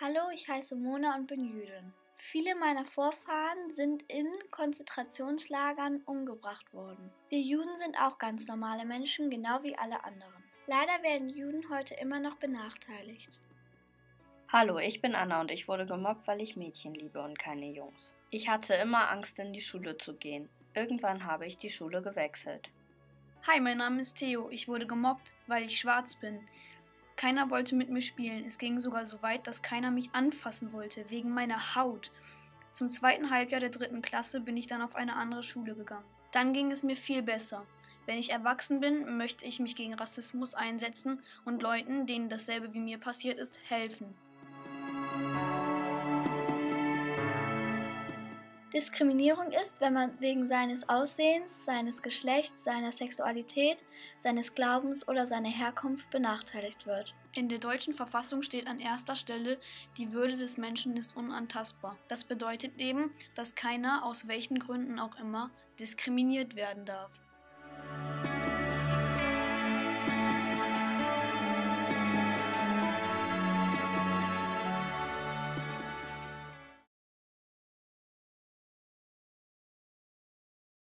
Hallo, ich heiße Mona und bin Jüdin. Viele meiner Vorfahren sind in Konzentrationslagern umgebracht worden. Wir Juden sind auch ganz normale Menschen, genau wie alle anderen. Leider werden Juden heute immer noch benachteiligt. Hallo, ich bin Anna und ich wurde gemobbt, weil ich Mädchen liebe und keine Jungs. Ich hatte immer Angst, in die Schule zu gehen. Irgendwann habe ich die Schule gewechselt. Hi, mein Name ist Theo. Ich wurde gemobbt, weil ich schwarz bin. Keiner wollte mit mir spielen. Es ging sogar so weit, dass keiner mich anfassen wollte, wegen meiner Haut. Zum zweiten Halbjahr der 3. Klasse bin ich dann auf eine andere Schule gegangen. Dann ging es mir viel besser. Wenn ich erwachsen bin, möchte ich mich gegen Rassismus einsetzen und Leuten, denen dasselbe wie mir passiert ist, helfen. Diskriminierung ist, wenn man wegen seines Aussehens, seines Geschlechts, seiner Sexualität, seines Glaubens oder seiner Herkunft benachteiligt wird. In der deutschen Verfassung steht an erster Stelle, die Würde des Menschen ist unantastbar. Das bedeutet eben, dass keiner, aus welchen Gründen auch immer, diskriminiert werden darf.